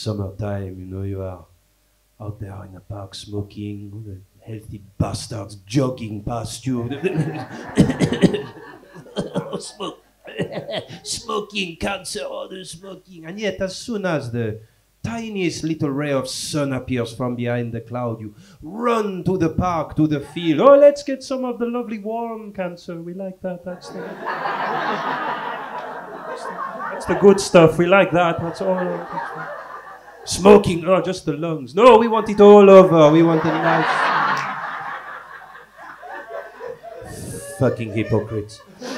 summertime, you know, you are out there in the park smoking, the healthy bastards jogging past you. Smoke. Smoking, cancer, all the smoking. And yet, as soon as the tiniest little ray of sun appears from behind the cloud, you run to the park, to the field. Oh, let's get some of the lovely warm cancer. We like that. That's the good stuff. We like that. That's all. Smoking, oh, just the lungs. No, we want it all over. We want a nice... Fucking hypocrites.